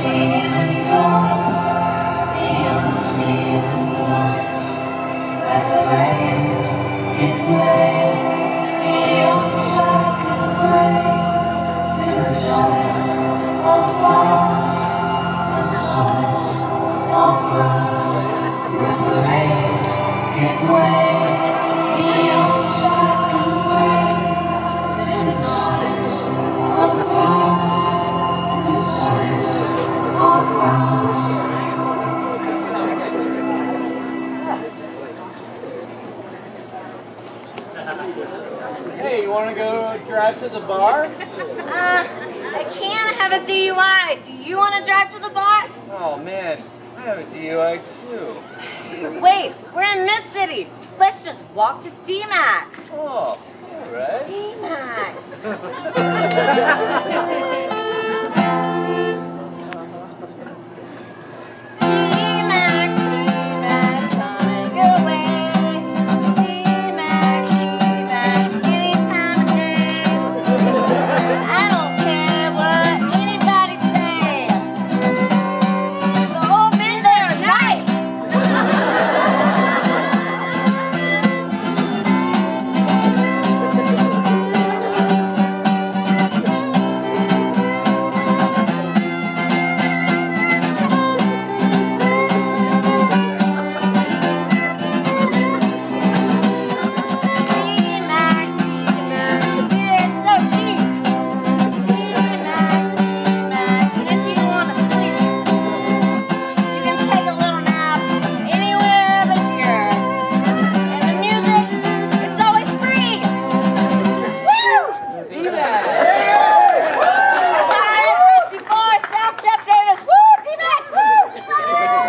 Hey, you want to go drive to the bar? I can't have a DUI. Do you want to drive to the bar? Oh man, I have a DUI too. Wait, we're in Mid-City. Let's just walk to D-Max. Oh, alright. D-Max.